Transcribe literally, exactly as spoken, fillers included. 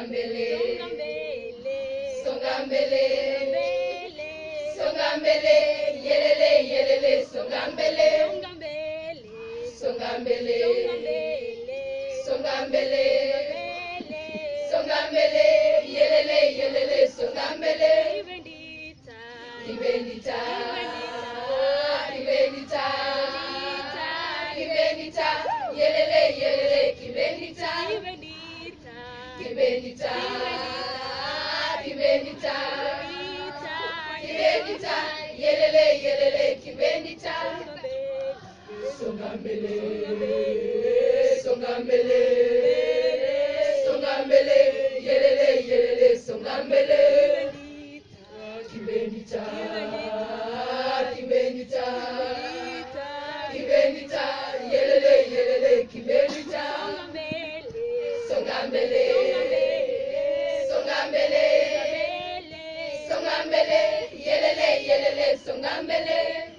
Mbele, Songa Mbele, Songa Mbele, yelele yelele, Songa Mbele, Songa Mbele, Songa Mbele, Songa Mbele, yelele yelele, Songa Mbele, Kibendita, Kibendita, Kibendita, yelele yelele, Kibendita, Kibendita, Kibendita, Kibendita, yelele yelele, Kibendita, Songa Mbele, Songa Mbele, Songa Mbele, yelele yelele, Songa Mbele, Kibendita, Kibendita, Kibendita, yelele yelele, Kibendita, Songa Mbele, Songa Mbele, Songa Mbele, yelele yelele, Songa Mbele.